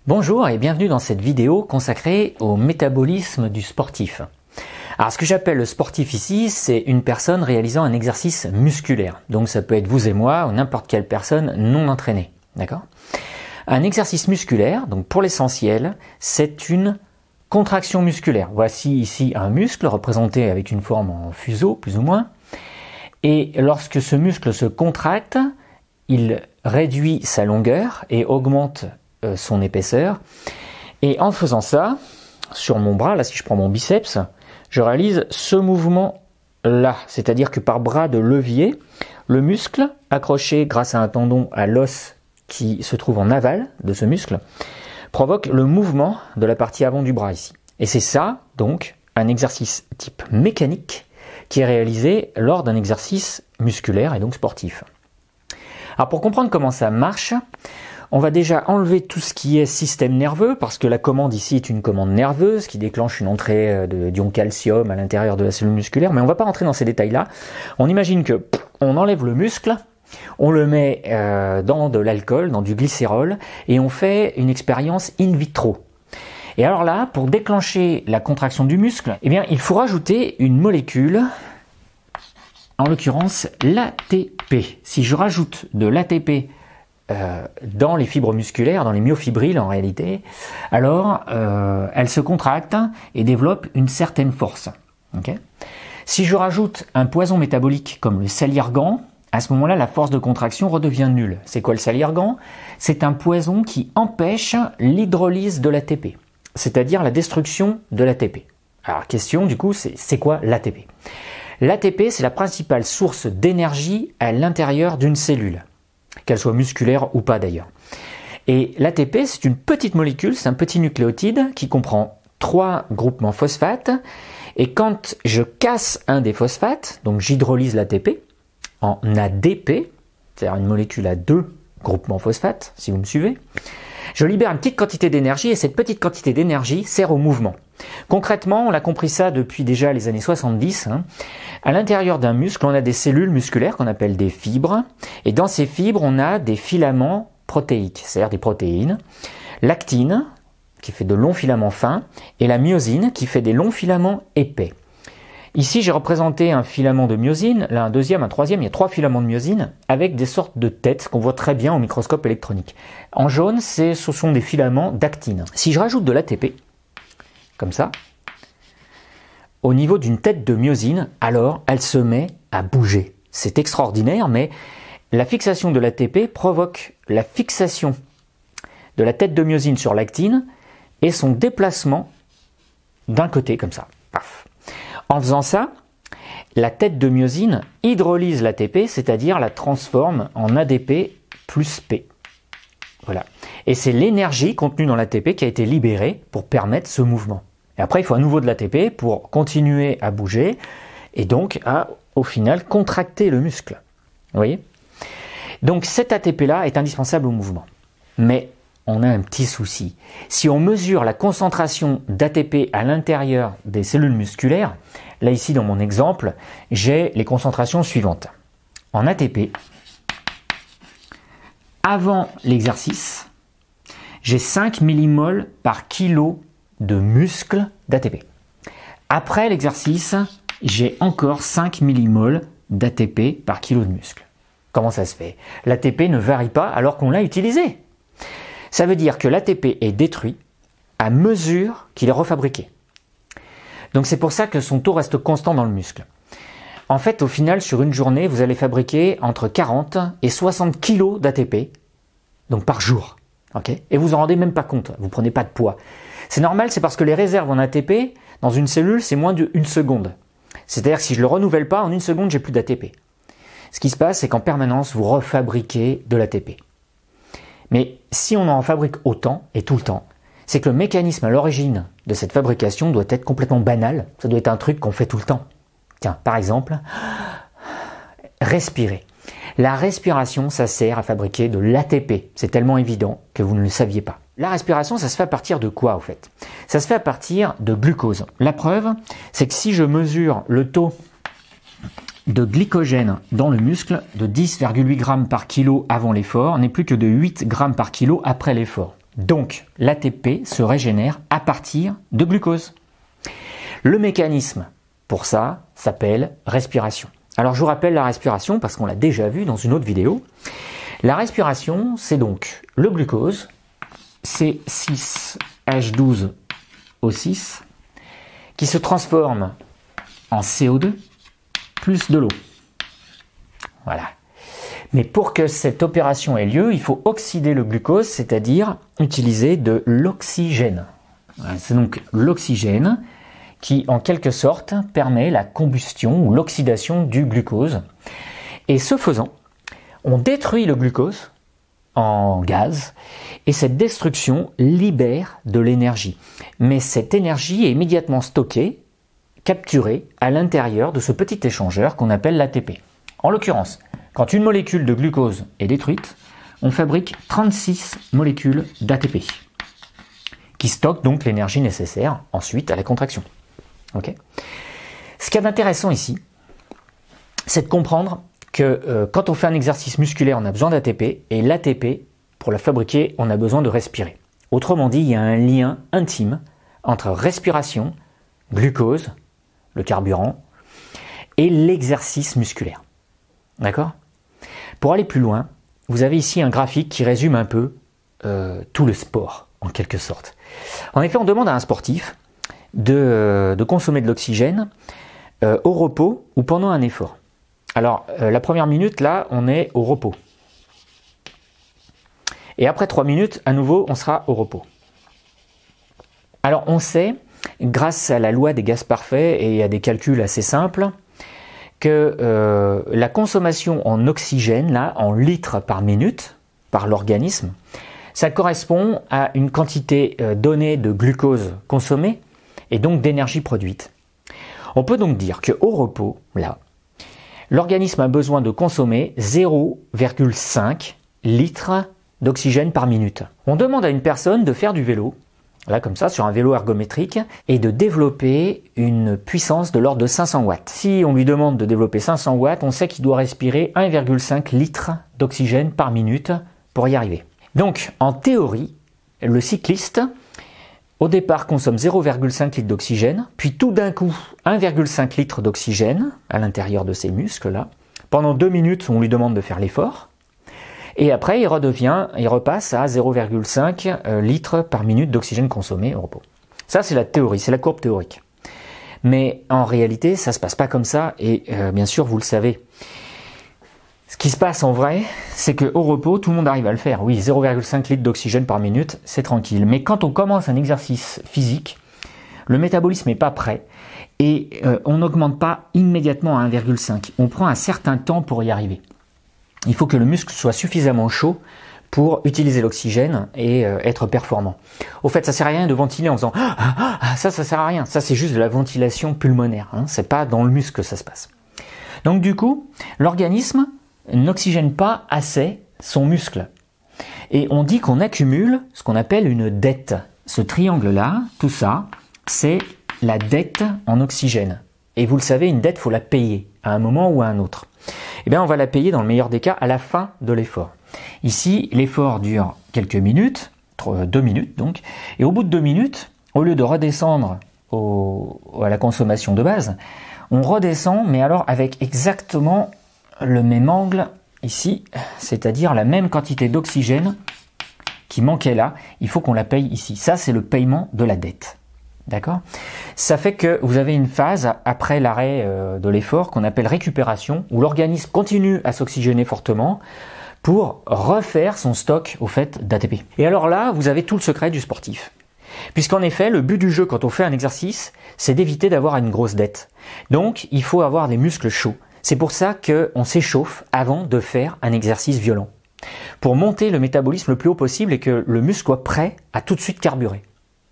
Bonjour et bienvenue dans cette vidéo consacrée au métabolisme du sportif. Alors ce que j'appelle le sportif ici, c'est une personne réalisant un exercice musculaire. Donc ça peut être vous et moi ou n'importe quelle personne non entraînée. D'accord ? Un exercice musculaire, donc pour l'essentiel, c'est une contraction musculaire. Voici ici un muscle représenté avec une forme en fuseau, plus ou moins. Et lorsque ce muscle se contracte, il réduit sa longueur et augmente son épaisseur. Et en faisant ça, sur mon bras, là si je prends mon biceps, je réalise ce mouvement là, c'est-à-dire que par bras de levier, le muscle, accroché grâce à un tendon à l'os qui se trouve en aval de ce muscle, provoque le mouvement de la partie avant du bras ici. Et c'est ça, donc, un exercice type mécanique qui est réalisé lors d'un exercice musculaire et donc sportif. Alors pour comprendre comment ça marche, on va déjà enlever tout ce qui est système nerveux, parce que la commande ici est une commande nerveuse qui déclenche une entrée d'ion calcium à l'intérieur de la cellule musculaire, mais on ne va pas rentrer dans ces détails-là. On imagine que on enlève le muscle, on le met dans de l'alcool, dans du glycérol, et on fait une expérience in vitro. Et alors là, pour déclencher la contraction du muscle, eh bien, il faut rajouter une molécule, en l'occurrence l'ATP. Si je rajoute de l'ATP dans les fibres musculaires, dans les myofibrilles en réalité, alors elles se contractent et développent une certaine force. Okay ? Si je rajoute un poison métabolique comme le salirgan, à ce moment-là, la force de contraction redevient nulle. C'est quoi le salirgan ? C'est un poison qui empêche l'hydrolyse de l'ATP, c'est-à-dire la destruction de l'ATP. Alors question du coup, c'est quoi l'ATP ? L'ATP, c'est la principale source d'énergie à l'intérieur d'une cellule, qu'elle soit musculaire ou pas d'ailleurs. Et l'ATP, c'est une petite molécule, c'est un petit nucléotide qui comprend 3 groupements phosphates. Et quand je casse un des phosphates, donc j'hydrolyse l'ATP en ADP, c'est-à-dire une molécule à 2 groupements phosphates, si vous me suivez, je libère une petite quantité d'énergie et cette petite quantité d'énergie sert au mouvement. Concrètement, on a compris ça depuis déjà les années 70. À l'intérieur d'un muscle, on a des cellules musculaires qu'on appelle des fibres. Et dans ces fibres, on a des filaments protéiques, c'est-à-dire des protéines. L'actine, qui fait de longs filaments fins, et la myosine, qui fait des longs filaments épais. Ici, j'ai représenté un filament de myosine, là un deuxième, un troisième, il y a 3 filaments de myosine avec des sortes de têtes qu'on voit très bien au microscope électronique. En jaune, ce sont des filaments d'actine. Si je rajoute de l'ATP, comme ça, au niveau d'une tête de myosine, alors elle se met à bouger. C'est extraordinaire, mais la fixation de l'ATP provoque la fixation de la tête de myosine sur l'actine et son déplacement d'un côté, comme ça. Paf. En faisant ça, la tête de myosine hydrolyse l'ATP, c'est-à-dire la transforme en ADP plus P. Voilà. Et c'est l'énergie contenue dans l'ATP qui a été libérée pour permettre ce mouvement. Et après, il faut à nouveau de l'ATP pour continuer à bouger et donc à, au final, contracter le muscle. Vous voyez ? Donc cet ATP-là est indispensable au mouvement. Mais on a un petit souci. Si on mesure la concentration d'ATP à l'intérieur des cellules musculaires, là ici dans mon exemple, j'ai les concentrations suivantes. En ATP, avant l'exercice, j'ai 5 millimoles par kilo de muscle d'ATP. Après l'exercice, j'ai encore 5 millimoles d'ATP par kilo de muscle. Comment ça se fait ? L'ATP ne varie pas alors qu'on l'a utilisé. Ça veut dire que l'ATP est détruit à mesure qu'il est refabriqué. Donc c'est pour ça que son taux reste constant dans le muscle. En fait, au final, sur une journée, vous allez fabriquer entre 40 et 60 kg d'ATP, donc par jour. Okay ? Et vous en rendez même pas compte, vous prenez pas de poids. C'est normal, c'est parce que les réserves en ATP, dans une cellule, c'est moins d'1 seconde. C'est-à-dire que si je ne le renouvelle pas, en 1 seconde, j'ai plus d'ATP. Ce qui se passe, c'est qu'en permanence, vous refabriquez de l'ATP. Mais si on en fabrique autant et tout le temps, c'est que le mécanisme à l'origine de cette fabrication doit être complètement banal. Ça doit être un truc qu'on fait tout le temps. Tiens, par exemple, respirer. La respiration, ça sert à fabriquer de l'ATP. C'est tellement évident que vous ne le saviez pas. La respiration, ça se fait à partir de quoi, au fait ? Ça se fait à partir de glucose. La preuve, c'est que si je mesure le taux de glycogène dans le muscle de 10,8 grammes par kilo avant l'effort n'est plus que de 8 grammes par kilo après l'effort. Donc, l'ATP se régénère à partir de glucose. Le mécanisme pour ça s'appelle respiration. Alors, je vous rappelle la respiration parce qu'on l'a déjà vu dans une autre vidéo. La respiration, c'est donc le glucose, C6H12O6, qui se transforme en CO2 plus de l'eau. Voilà. Mais pour que cette opération ait lieu, il faut oxyder le glucose, c'est-à-dire utiliser de l'oxygène. Voilà, c'est donc l'oxygène qui, en quelque sorte, permet la combustion ou l'oxydation du glucose. Et ce faisant, on détruit le glucose en gaz et cette destruction libère de l'énergie. Mais cette énergie est immédiatement stockée, capturée à l'intérieur de ce petit échangeur qu'on appelle l'ATP. En l'occurrence, quand une molécule de glucose est détruite, on fabrique 36 molécules d'ATP qui stockent donc l'énergie nécessaire ensuite à la contraction. Okay. Ce qui est intéressant ici, c'est de comprendre que quand on fait un exercice musculaire, on a besoin d'ATP et l'ATP, pour la fabriquer, on a besoin de respirer. Autrement dit, il y a un lien intime entre respiration, glucose, le carburant, et l'exercice musculaire. D'accord ? Pour aller plus loin, vous avez ici un graphique qui résume un peu tout le sport, en quelque sorte. En effet, on demande à un sportif de consommer de l'oxygène au repos ou pendant un effort. Alors, la première minute, là, on est au repos. Et après 3 minutes, à nouveau, on sera au repos. Alors, on sait, grâce à la loi des gaz parfaits et à des calculs assez simples, que la consommation en oxygène, là, en litres par minute, par l'organisme, ça correspond à une quantité donnée de glucose consommée et donc d'énergie produite. On peut donc dire qu'au repos, là, l'organisme a besoin de consommer 0,5 litres d'oxygène par minute. On demande à une personne de faire du vélo, là comme ça, sur un vélo ergométrique, et de développer une puissance de l'ordre de 500 watts. Si on lui demande de développer 500 watts, on sait qu'il doit respirer 1,5 litres d'oxygène par minute pour y arriver. Donc, en théorie, le cycliste, au départ, consomme 0,5 litres d'oxygène, puis tout d'un coup, 1,5 litres d'oxygène à l'intérieur de ces muscles-là. Pendant 2 minutes, on lui demande de faire l'effort. Et après, il repasse à 0,5 litres par minute d'oxygène consommé au repos. Ça, c'est la théorie, c'est la courbe théorique. Mais en réalité, ça ne se passe pas comme ça, et bien sûr, vous le savez. Ce qui se passe en vrai, c'est qu'au repos, tout le monde arrive à le faire. Oui, 0,5 litres d'oxygène par minute, c'est tranquille. Mais quand on commence un exercice physique, le métabolisme n'est pas prêt, et on n'augmente pas immédiatement à 1,5. On prend un certain temps pour y arriver. Il faut que le muscle soit suffisamment chaud pour utiliser l'oxygène et être performant. Au fait, ça sert à rien de ventiler en faisant ça sert à rien. Ça, c'est juste de la ventilation pulmonaire. Hein. C'est pas dans le muscle que ça se passe. Donc du coup, l'organisme n'oxygène pas assez son muscle. Et on dit qu'on accumule ce qu'on appelle une dette. Ce triangle-là, tout ça, c'est la dette en oxygène. Et vous le savez, une dette, il faut la payer à un moment ou à un autre. Eh bien, on va la payer dans le meilleur des cas à la fin de l'effort. Ici, l'effort dure quelques minutes, 2 minutes donc, et au bout de 2 minutes, au lieu de redescendre à la consommation de base, on redescend, mais alors avec exactement le même angle ici, c'est-à-dire la même quantité d'oxygène qui manquait là, il faut qu'on la paye ici. Ça, c'est le paiement de la dette. D'accord ? Ça fait que vous avez une phase après l'arrêt de l'effort qu'on appelle récupération, où l'organisme continue à s'oxygéner fortement pour refaire son stock au fait d'ATP. Et alors là, vous avez tout le secret du sportif. Puisqu'en effet, le but du jeu quand on fait un exercice, c'est d'éviter d'avoir une grosse dette. Donc, il faut avoir des muscles chauds. C'est pour ça qu'on s'échauffe avant de faire un exercice violent. Pour monter le métabolisme le plus haut possible et que le muscle soit prêt à tout de suite carburer. D'accord ?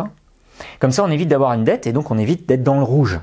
Comme ça, on évite d'avoir une dette et donc on évite d'être dans le rouge.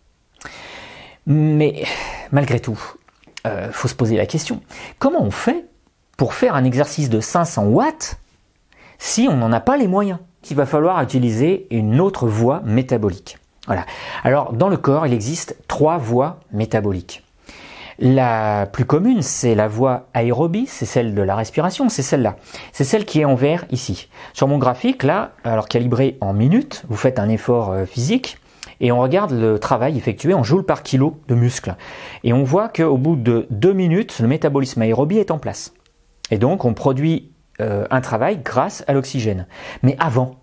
Mais malgré tout, faut se poser la question. Comment on fait pour faire un exercice de 500 watts si on n'en a pas les moyens ? Il va falloir utiliser une autre voie métabolique. Voilà. Alors, dans le corps, il existe 3 voies métaboliques. La plus commune, c'est la voie aérobie, c'est celle de la respiration, c'est celle-là. C'est celle qui est en vert ici. Sur mon graphique, là, alors calibré en minutes, vous faites un effort physique et on regarde le travail effectué en joules par kilo de muscle. Et on voit qu'au bout de 2 minutes, le métabolisme aérobie est en place. Et donc, on produit un travail grâce à l'oxygène. Mais avant,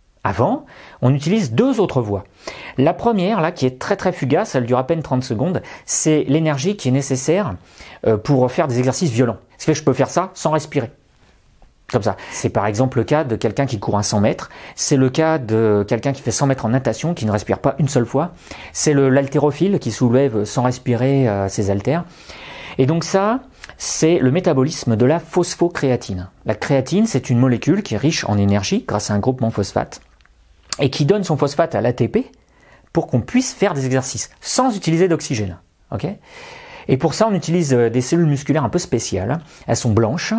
on utilise 2 autres voies. La première, là, qui est très très fugace, elle dure à peine 30 secondes, c'est l'énergie qui est nécessaire pour faire des exercices violents. Ce qui fait que je peux faire ça sans respirer. Comme ça. C'est par exemple le cas de quelqu'un qui court un 100 mètres. C'est le cas de quelqu'un qui fait 100 mètres en natation, qui ne respire pas une seule fois. C'est l'haltérophile qui soulève sans respirer ses haltères. Et donc ça, c'est le métabolisme de la phosphocréatine. La créatine, c'est une molécule qui est riche en énergie grâce à un groupement phosphate et qui donne son phosphate à l'ATP pour qu'on puisse faire des exercices sans utiliser d'oxygène. Okay ? Et pour ça, on utilise des cellules musculaires un peu spéciales. Elles sont blanches,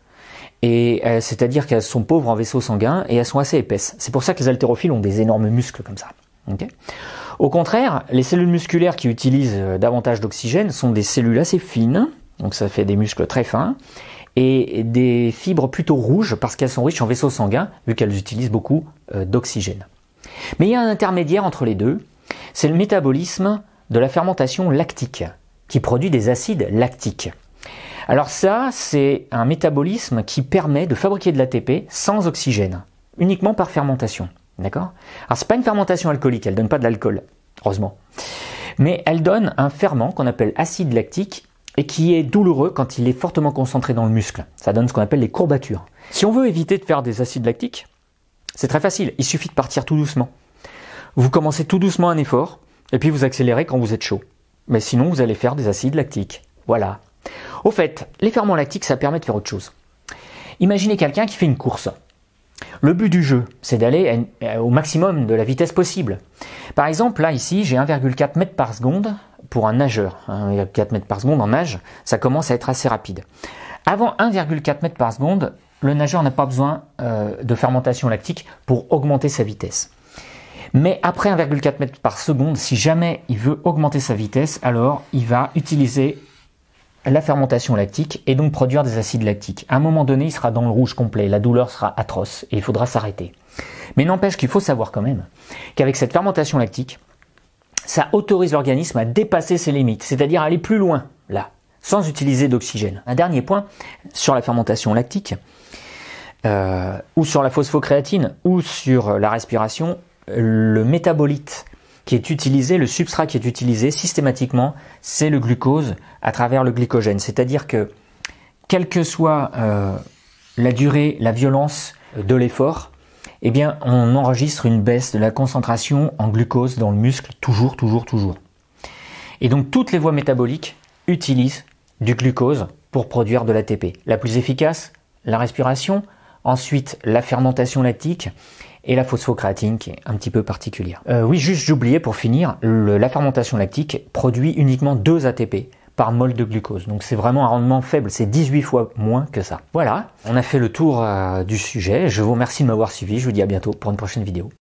et c'est-à-dire qu'elles sont pauvres en vaisseaux sanguins et elles sont assez épaisses. C'est pour ça que les haltérophiles ont des énormes muscles comme ça. Okay ? Au contraire, les cellules musculaires qui utilisent davantage d'oxygène sont des cellules assez fines, donc ça fait des muscles très fins, et des fibres plutôt rouges parce qu'elles sont riches en vaisseaux sanguins, vu qu'elles utilisent beaucoup d'oxygène. Mais il y a un intermédiaire entre les deux, c'est le métabolisme de la fermentation lactique, qui produit des acides lactiques. Alors ça, c'est un métabolisme qui permet de fabriquer de l'ATP sans oxygène, uniquement par fermentation. D'accord ? Alors c'est pas une fermentation alcoolique, elle donne pas de l'alcool, heureusement. Mais elle donne un ferment qu'on appelle acide lactique et qui est douloureux quand il est fortement concentré dans le muscle. Ça donne ce qu'on appelle les courbatures. Si on veut éviter de faire des acides lactiques, c'est très facile, il suffit de partir tout doucement. Vous commencez tout doucement un effort, et puis vous accélérez quand vous êtes chaud. Mais sinon, vous allez faire des acides lactiques. Voilà. Au fait, les ferments lactiques, ça permet de faire autre chose. Imaginez quelqu'un qui fait une course. Le but du jeu, c'est d'aller au maximum de la vitesse possible. Par exemple, là, ici, j'ai 1,4 mètres par seconde pour un nageur. 1,4 mètres par seconde en nage, ça commence à être assez rapide. Avant 1,4 mètres par seconde, le nageur n'a pas besoin de fermentation lactique pour augmenter sa vitesse. Mais après 1,4 mètres par seconde, si jamais il veut augmenter sa vitesse, alors il va utiliser la fermentation lactique et donc produire des acides lactiques. À un moment donné, il sera dans le rouge complet, la douleur sera atroce et il faudra s'arrêter. Mais n'empêche qu'il faut savoir quand même qu'avec cette fermentation lactique, ça autorise l'organisme à dépasser ses limites, c'est-à-dire aller plus loin, là, sans utiliser d'oxygène. Un dernier point sur la fermentation lactique, ou sur la phosphocréatine, ou sur la respiration, le métabolite qui est utilisé, le substrat qui est utilisé systématiquement, c'est le glucose à travers le glycogène. C'est-à-dire que, quelle que soit la durée, la violence de l'effort, eh bien, on enregistre une baisse de la concentration en glucose dans le muscle, toujours. Et donc, toutes les voies métaboliques utilisent du glucose pour produire de l'ATP. La plus efficace, la respiration, ensuite la fermentation lactique, et la phosphocréatine qui est un petit peu particulière. Oui, juste j'oubliais pour finir, la fermentation lactique produit uniquement 2 ATP par mol de glucose. Donc c'est vraiment un rendement faible, c'est 18 fois moins que ça. Voilà, on a fait le tour du sujet. Je vous remercie de m'avoir suivi, je vous dis à bientôt pour une prochaine vidéo.